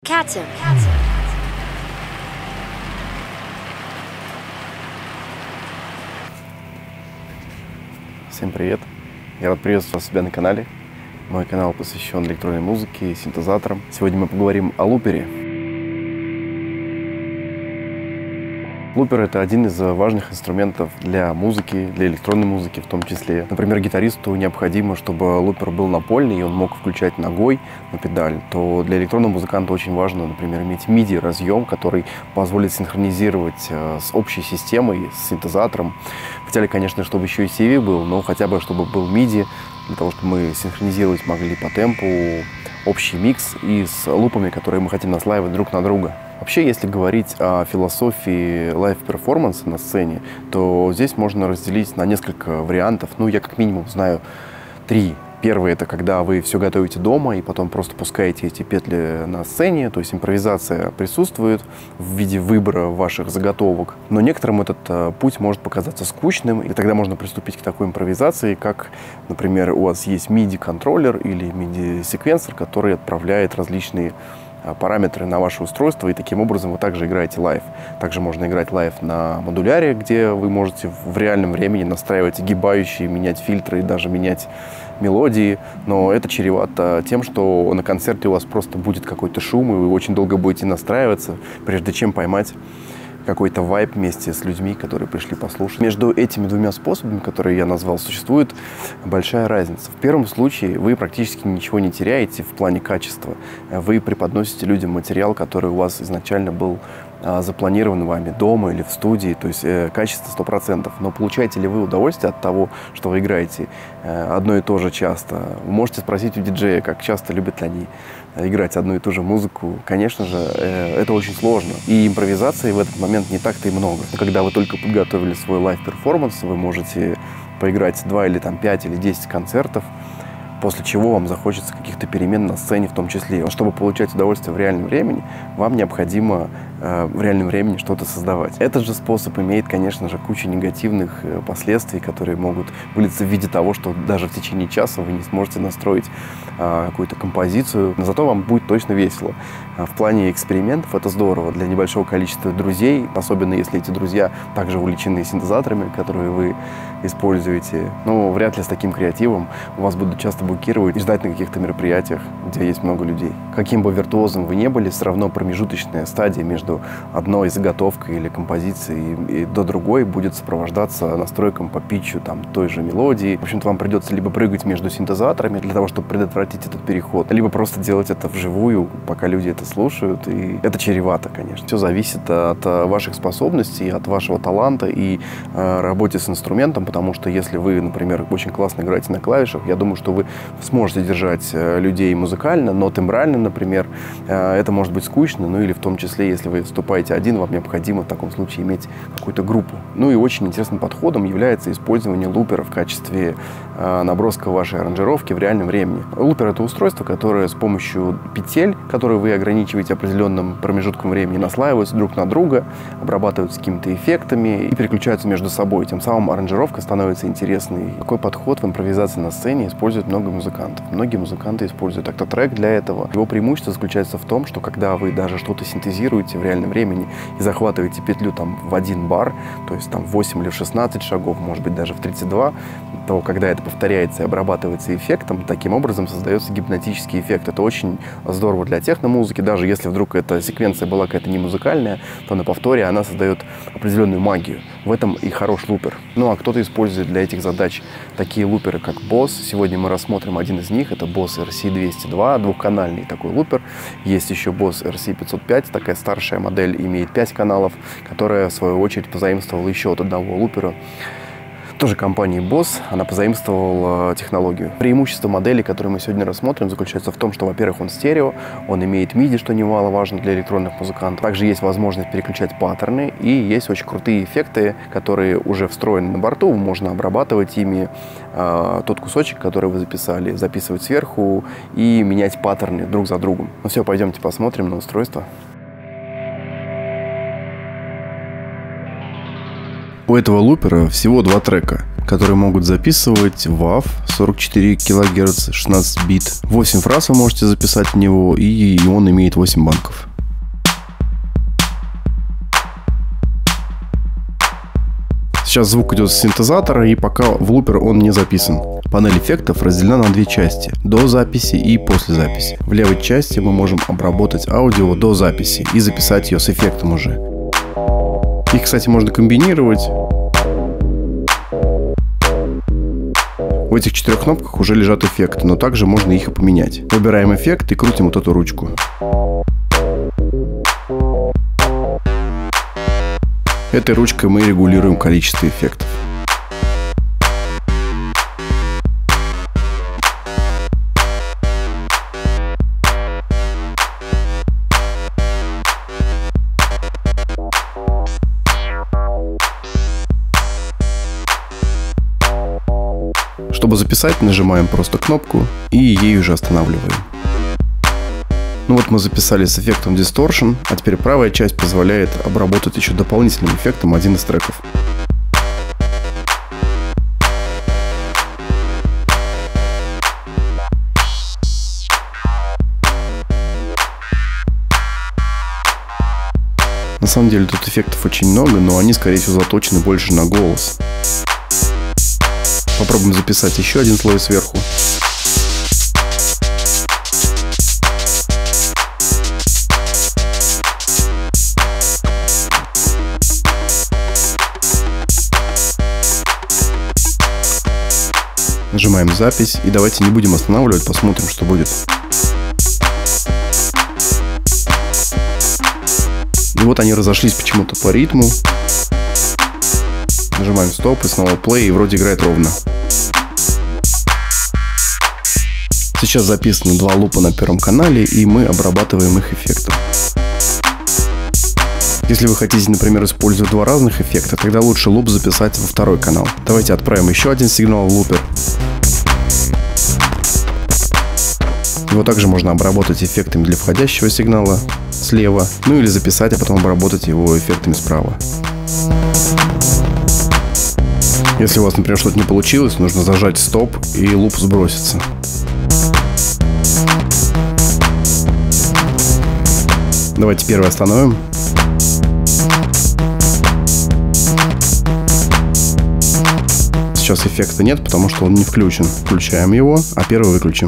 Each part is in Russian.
Katzen. Всем привет! Я рад приветствовать себя на канале. Мой канал посвящен электронной музыке и синтезаторам. Сегодня мы поговорим о лупере. Лупер — это один из важных инструментов для музыки, для электронной музыки в том числе. Например, гитаристу необходимо, чтобы лупер был напольный, и он мог включать ногой на педаль. То для электронного музыканта очень важно, например, иметь MIDI-разъем, который позволит синхронизировать с общей системой, с синтезатором. В идеале, конечно, чтобы еще и CV был, но хотя бы чтобы был MIDI, для того, чтобы мы синхронизировать могли по темпу общий микс и с лупами, которые мы хотим наслаивать друг на друга. Вообще, если говорить о философии лайв-перформанса на сцене, то здесь можно разделить на несколько вариантов. Ну, я как минимум знаю 3. Первый — это когда вы все готовите дома и потом просто пускаете эти петли на сцене, то есть импровизация присутствует в виде выбора ваших заготовок. Но некоторым этот путь может показаться скучным, и тогда можно приступить к такой импровизации, как, например, у вас есть MIDI-контроллер или MIDI-секвенсор, который отправляет различные параметры на ваше устройство, и таким образом вы также играете лайв. Также можно играть лайв на модуляре, где вы можете в реальном времени настраивать огибающие, менять фильтры и даже менять мелодии, но это чревато тем, что на концерте у вас просто будет какой-то шум, и вы очень долго будете настраиваться, прежде чем поймать какой-то вайб вместе с людьми, которые пришли послушать. Между этими двумя способами, которые я назвал, существует большая разница. В первом случае вы практически ничего не теряете в плане качества. Вы преподносите людям материал, который у вас изначально был запланирован вами дома или в студии, то есть качество 100%. Но получаете ли вы удовольствие от того, что вы играете одно и то же часто? Вы можете спросить у диджея, как часто любят ли они играть одну и ту же музыку. Конечно же, это очень сложно. И импровизации в этот момент не так-то и много. Когда вы только подготовили свой лайв-перформанс, вы можете поиграть 2 или 5 или 10 концертов, после чего вам захочется каких-то перемен на сцене в том числе. Чтобы получать удовольствие в реальном времени, вам необходимо в реальном времени что-то создавать. Этот же способ имеет, конечно же, кучу негативных последствий, которые могут вылиться в виде того, что даже в течение часа вы не сможете настроить какую-то композицию, но зато вам будет точно весело. В плане экспериментов это здорово для небольшого количества друзей, особенно если эти друзья также увлечены синтезаторами, которые вы используете. Но вряд ли с таким креативом у вас будут часто блокировать и ждать на каких-то мероприятиях, где есть много людей. Каким бы виртуозом вы ни были, все равно промежуточная стадия между одной заготовкой или композицией и до другой будет сопровождаться настройком по питчу той же мелодии. В общем-то, вам придется либо прыгать между синтезаторами для того, чтобы предотвратить этот переход, либо просто делать это вживую, пока люди это слушают. И это чревато, конечно. Все зависит от ваших способностей, от вашего таланта и работе с инструментом, потому что если вы, например, очень классно играете на клавишах, я думаю, что вы сможете держать людей музыкально, но тембрально, например, это может быть скучно, ну или в том числе, если вы выступаете один, вам необходимо в таком случае иметь какую-то группу. Ну и очень интересным подходом является использование лупера в качестве наброска вашей аранжировки в реальном времени. Лупер — это устройство, которое с помощью петель, которые вы ограничиваете определенным промежутком времени, наслаиваются друг на друга, обрабатываются какими-то эффектами и переключаются между собой. Тем самым аранжировка становится интересной. Такой подход в импровизации на сцене используют много музыкантов. Многие музыканты используют октатрек для этого. Его преимущество заключается в том, что когда вы даже что-то синтезируете в реальном времени и захватываете петлю в 1 бар, то есть 8 или 16 шагов, может быть даже в 32, то когда это повторяется и обрабатывается эффектом, таким образом создается гипнотический эффект. Это очень здорово для техномузыки. Даже если вдруг эта секвенция была какая-то не музыкальная, то на повторе она создает определенную магию. В этом и хорош лупер. Ну а кто-то использует для этих задач такие луперы, как Boss. Сегодня мы рассмотрим один из них. Это Boss RC202, двухканальный такой лупер. Есть еще Boss RC505, такая старшая модель, имеет 5 каналов, которая, в свою очередь, позаимствовала еще от одного лупера, тоже компании Boss, она позаимствовала технологию. Преимущество модели, которую мы сегодня рассмотрим, заключается в том, что, во-первых, он стерео, он имеет MIDI, что немаловажно для электронных музыкантов. Также есть возможность переключать паттерны, и есть очень крутые эффекты, которые уже встроены на борту. Можно обрабатывать ими тот кусочек, который вы записали, записывать сверху и менять паттерны друг за другом. Ну все, пойдемте посмотрим на устройство. У этого лупера всего 2 трека. которые могут записывать WAV 44 кГц 16 бит. 8 фраз вы можете записать в него, и он имеет 8 банков. Сейчас звук идет с синтезатора, и пока в лупер он не записан. Панель эффектов разделена на две части: до записи и после записи. В левой части мы можем обработать аудио до записи и записать ее с эффектом уже. Их, кстати, можно комбинировать. В этих 4 кнопках уже лежат эффекты, но также можно их и поменять. Выбираем эффект и крутим вот эту ручку. Этой ручкой мы регулируем количество эффектов. Чтобы записать, нажимаем просто кнопку и ей уже останавливаем. Ну вот мы записали с эффектом Distortion, а теперь правая часть позволяет обработать еще дополнительным эффектом один из треков. На самом деле тут эффектов очень много, но они, скорее всего, заточены больше на голос. Попробуем записать еще один слой сверху. Нажимаем запись, и давайте не будем останавливать, посмотрим, что будет. И вот они разошлись почему-то по ритму. Нажимаем стоп и снова play, и вроде играет ровно. Сейчас записаны 2 лупа на первом канале, и мы обрабатываем их эффектом. Если вы хотите, например, использовать 2 разных эффекта, тогда лучше луп записать во второй канал. Давайте отправим еще один сигнал в лупер. Его также можно обработать эффектами для входящего сигнала слева, ну или записать, а потом обработать его эффектами справа. Если у вас, например, что-то не получилось, нужно зажать стоп, и луп сбросится. Давайте первый остановим. Сейчас эффекта нет, потому что он не включен. Включаем его, а первый выключим.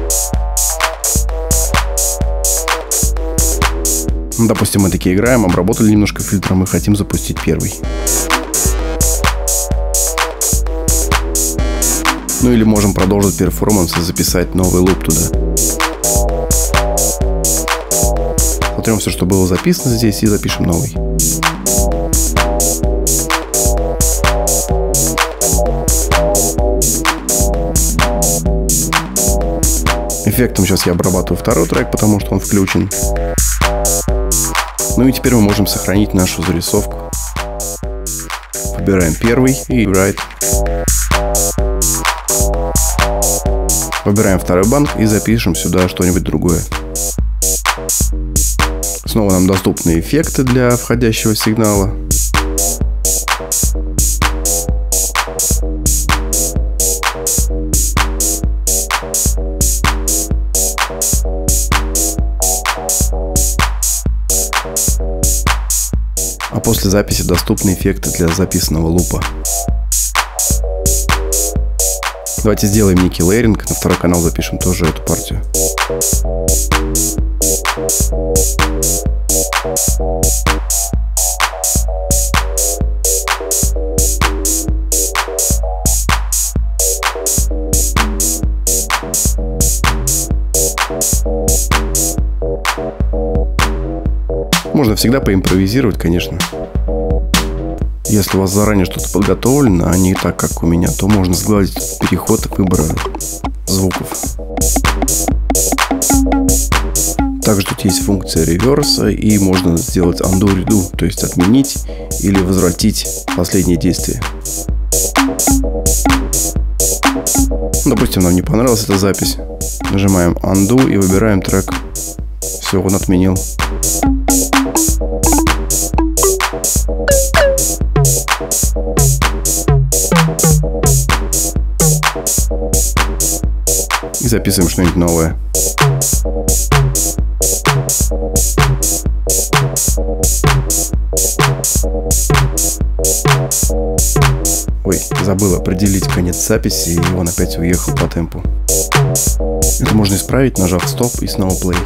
Допустим, мы такие играем, обработали немножко фильтром и хотим запустить первый. Ну или можем продолжить перформанс и записать новый луп туда. Смотрим все, что было записано здесь, и запишем новый. Эффектом сейчас я обрабатываю второй трек, потому что он включен. Ну и теперь мы можем сохранить нашу зарисовку. Выбираем первый и Write. Выбираем второй банк и запишем сюда что-нибудь другое. Снова нам доступны эффекты для входящего сигнала. А после записи доступны эффекты для записанного лупа. Давайте сделаем некий лейеринг, на второй канал запишем тоже эту партию. Можно всегда поимпровизировать, конечно. Если у вас заранее что-то подготовлено, а не так, как у меня, то можно сгладить переход выбора звуков. Также тут есть функция реверса, и можно сделать undo, redo, то есть отменить или возвратить последнее действие. Допустим, нам не понравилась эта запись. Нажимаем undo и выбираем трек. Все, он отменил. и записываем что-нибудь новое. Ой, забыл определить конец записи, и он опять уехал по темпу. Это можно исправить, нажав стоп и снова плей.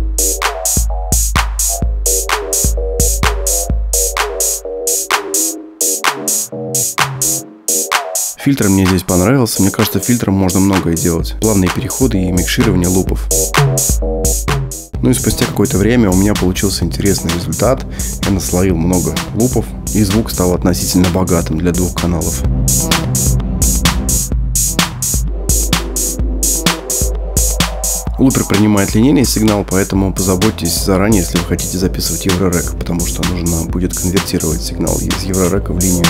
Фильтр мне здесь понравился. Мне кажется, фильтром можно многое делать. Плавные переходы и микширование лупов. Ну и спустя какое-то время у меня получился интересный результат. Я наслоил много лупов, и звук стал относительно богатым для двух каналов. Лупер принимает линейный сигнал, поэтому позаботьтесь заранее, если вы хотите записывать еврорек, потому что нужно будет конвертировать сигнал из еврорека в линию.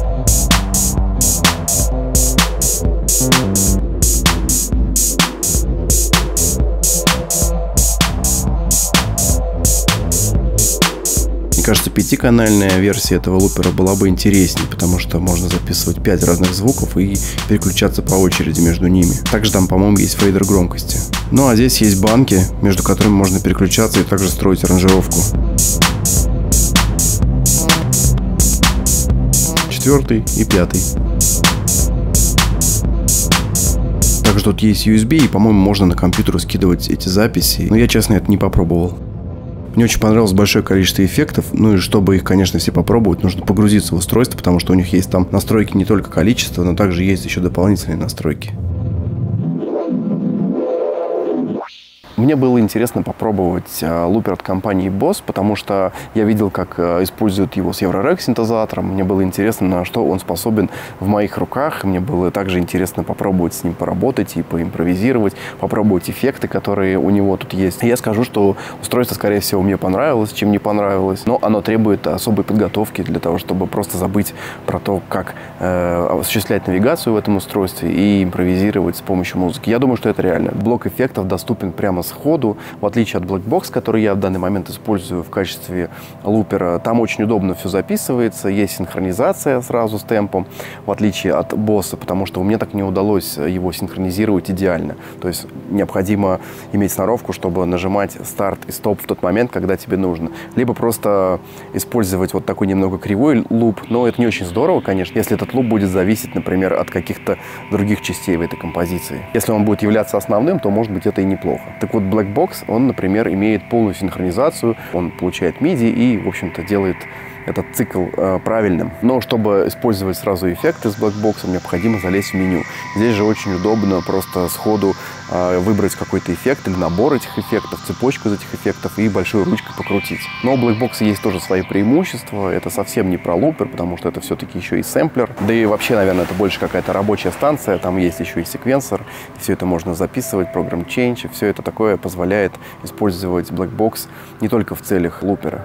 Мне кажется, 5-канальная версия этого лупера была бы интереснее, потому что можно записывать 5 разных звуков и переключаться по очереди между ними. Также там, по-моему, есть фейдер громкости. Ну а здесь есть банки, между которыми можно переключаться и также строить аранжировку. 4 и 5. Также тут есть USB, и, по-моему, можно на компьютер скидывать эти записи, но я, честно, это не попробовал. Мне очень понравилось большое количество эффектов, ну и чтобы их, конечно, все попробовать, нужно погрузиться в устройство, потому что у них есть там настройки не только количества, но также есть еще дополнительные настройки. Мне было интересно попробовать лупер от компании Boss, потому что я видел, как используют его с Еврорек синтезатором. Мне было интересно, на что он способен в моих руках. Мне было также интересно попробовать с ним поработать и поимпровизировать, попробовать эффекты, которые у него тут есть. И я скажу, что устройство, скорее всего, мне понравилось, чем не понравилось. Но оно требует особой подготовки для того, чтобы просто забыть про то, как осуществлять навигацию в этом устройстве и импровизировать с помощью музыки. Я думаю, что это реально. Блок эффектов доступен прямо сходу, в отличие от Blackbox, который я в данный момент использую в качестве лупера. Там очень удобно все записывается, есть синхронизация сразу с темпом, в отличие от Boss, потому что мне так не удалось его синхронизировать идеально. То есть необходимо иметь сноровку, чтобы нажимать старт и стоп в тот момент, когда тебе нужно. Либо просто использовать вот такой немного кривой луп, но это не очень здорово, конечно, если этот луп будет зависеть, например, от каких-то других частей в этой композиции. Если он будет являться основным, то, может быть, это и неплохо. Так вот, Blackbox, он, например, имеет полную синхронизацию, он получает MIDI и, в общем-то, делает этот цикл правильным. Но чтобы использовать сразу эффекты с Blackbox, необходимо залезть в меню. Здесь же очень удобно просто сходу выбрать какой-то эффект или набор этих эффектов, цепочку из этих эффектов и большой ручкой покрутить. Но у Blackbox есть тоже свои преимущества. Это совсем не про лупер, потому что это все-таки еще и сэмплер. Да и вообще, наверное, это больше какая-то рабочая станция. Там есть еще и секвенсор. Все это можно записывать, Program Change. Все это такое позволяет использовать Blackbox не только в целях лупера.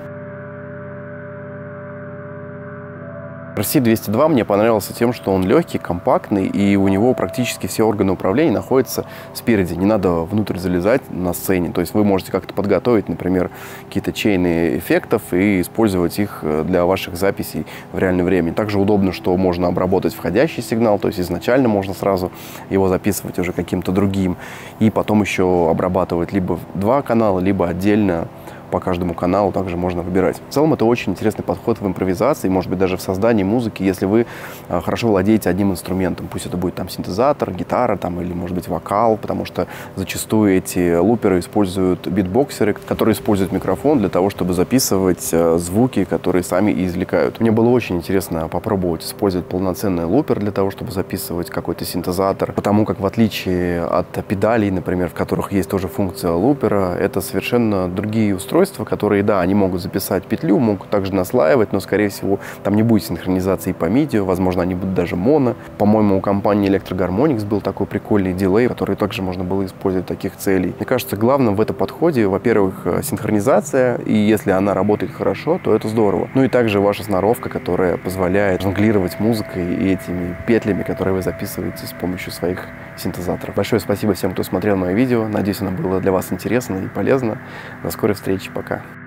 RC-202 мне понравился тем, что он легкий, компактный, и у него практически все органы управления находятся спереди. Не надо внутрь залезать на сцене. То есть вы можете как-то подготовить, например, какие-то чейны эффектов и использовать их для ваших записей в реальном времени. Также удобно, что можно обработать входящий сигнал, то есть изначально можно сразу его записывать уже каким-то другим, и потом еще обрабатывать либо два канала, либо отдельно по каждому каналу также можно выбирать. В целом это очень интересный подход в импровизации, может быть, даже в создании музыки, если вы хорошо владеете одним инструментом. Пусть это будет там синтезатор, гитара там, или, может быть, вокал, потому что зачастую эти луперы используют битбоксеры, которые используют микрофон для того, чтобы записывать звуки, которые сами и извлекают. Мне было очень интересно попробовать использовать полноценный лупер для того, чтобы записывать какой-то синтезатор, потому как в отличие от педалей, например, в которых есть тоже функция лупера, это совершенно другие устройства, которые, да, они могут записать петлю, могут также наслаивать, но, скорее всего, там не будет синхронизации по MIDI, возможно, они будут даже моно. По-моему, у компании Electroharmonix был такой прикольный дилей, который также можно было использовать для таких целей. Мне кажется, главным в этом подходе, во-первых, синхронизация, и если она работает хорошо, то это здорово. Ну и также ваша сноровка, которая позволяет жонглировать музыкой и этими петлями, которые вы записываете с помощью своих синтезаторов. Большое спасибо всем, кто смотрел мое видео. Надеюсь, оно было для вас интересно и полезно. До скорой встречи. Пока.